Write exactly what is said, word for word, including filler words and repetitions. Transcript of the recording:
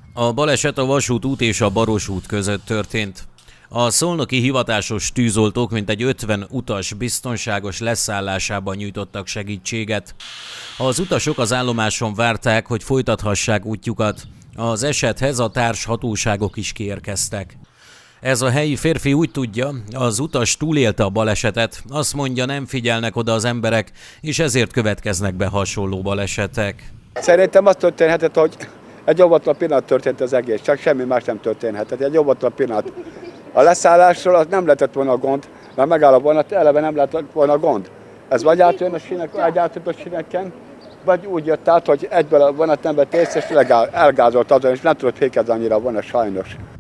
A baleset a Vasút út és a Baros út között történt. A szolnoki hivatásos tűzoltók mintegy ötven utas biztonságos leszállásában nyújtottak segítséget. Az utasok az állomáson várták, hogy folytathassák útjukat. Az esethez a társhatóságok is kiérkeztek. Ez a helyi férfi úgy tudja, az utas túlélte a balesetet, azt mondja, nem figyelnek oda az emberek, és ezért következnek be hasonló balesetek. Szerintem az történhetett, hogy egy óvatlan pillanat történt az egész, csak semmi más nem történhetett. Egy óvatlan pillanat. A leszállásról az nem lehetett volna gond, mert megáll a vonat, eleve nem lehetett volna gond. Ez vagy átjön a sínek, vagy átjött a síneken, vagy úgy jött át, hogy egyből a vonat nem vett észre, és elgázolt azon, és nem tudott fékezni annyira a vonat sajnos.